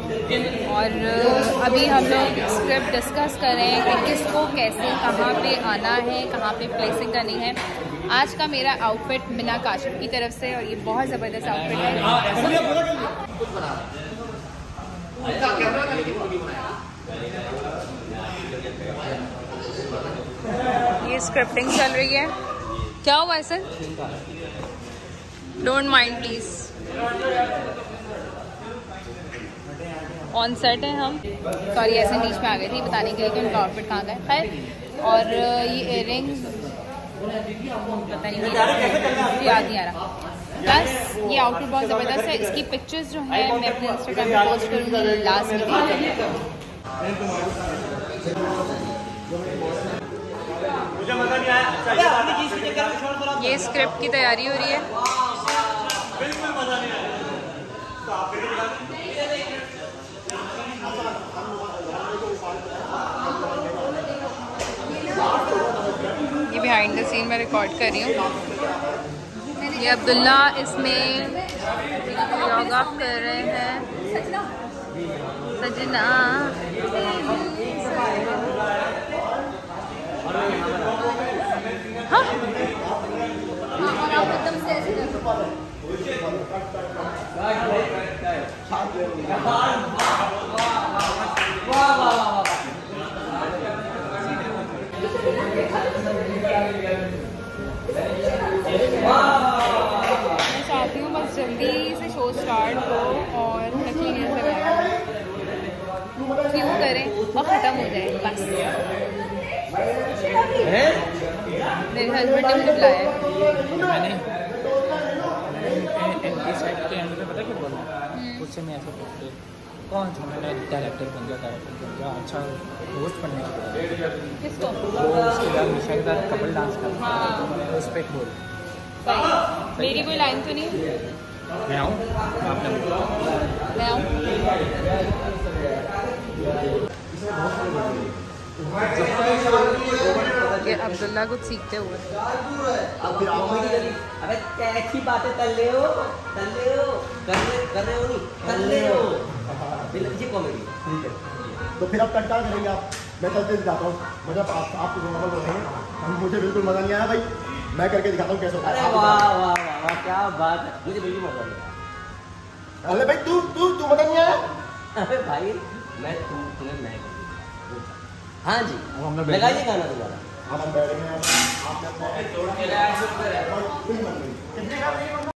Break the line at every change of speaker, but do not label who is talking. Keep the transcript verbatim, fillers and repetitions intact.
और अभी हम लोग स्क्रिप्ट डिस्कस कर रहे हैं कि किसको कैसे कहाँ पे आना है, कहाँ पे प्लेसिंग करनी है। आज का मेरा आउटफिट मिना काशिफ की तरफ से, और ये बहुत ज़बरदस्त आउटफिट है। ये स्क्रिप्टिंग चल रही है। क्या हुआ है sir? Don't mind please. On set है हम। सॉरी ऐसे बीच में आ गई थी बताने के लिए कि उनका आउटफिट कहाँ का है। खैर, और ये इयररिंग्स पता नहीं याद नहीं आ रहा। प्लस ये आउटफिट बहुत ज़बरदस्त है। इसकी पिक्चर्स जो है मैं अपने इंस्टाग्राम पे पोस्ट करूँगी, लास्ट में देखिए। ये स्क्रिप्ट की तैयारी हो रही है। ये बिहाइंड द सीन मैं रिकॉर्ड कर रही हूँ। ये अब्दुल्ला इसमें योगा कर रहे हैं। सजना हाँ मैं चाहती हूँ बस जल्दी से शो स्टार्ट हो और यकीन से क्यों करें और ख़त्म हो जाए बस। मेरे हस्बैंड ने मुझे बुलाया है।
मैंने इस साइड के एंड में पता क्या बोला, उससे मैं ऐसा पूछ रही कौन था, मैंने डायरेक्टर बन गया डायरेक्टर बन गया अच्छा होस्ट बनने का।
किसको?
वो उसके बाद मिशा के साथ कपल डांस का।
हाँ
उस पर बोल।
मेरी कोई लाइन तो नहीं?
मैं आऊँ आपने
मैं आऊँ। ये अब्दुल्ला कुछ सीखते हुए।
अबे कैसी बातें कर रहे हो कर रहे हो कर रहे कर रहे हो नहीं कर रहे हो ये कॉमेडी ठीक है।
तो फिर आप कंटाल करेंगे आप। मैं चलते जाता हूँ मतलब आप आपको नॉर्मल बोलेंगे हम, मुझे बिल्कुल मजा नहीं आया भाई। मैं करके दिखाता हूँ कैसे होता है।
अरे वाह वाह वाह क्या बात है, मुझे बिल्कुल मजा नहीं आया।
अरे भाई तू तू तू मजा नहीं आया।
अरे भाई मैं तुम तुम्हें मैं हाँ जी लगाइए गाना दोबारा।
हम बैठेंगे आप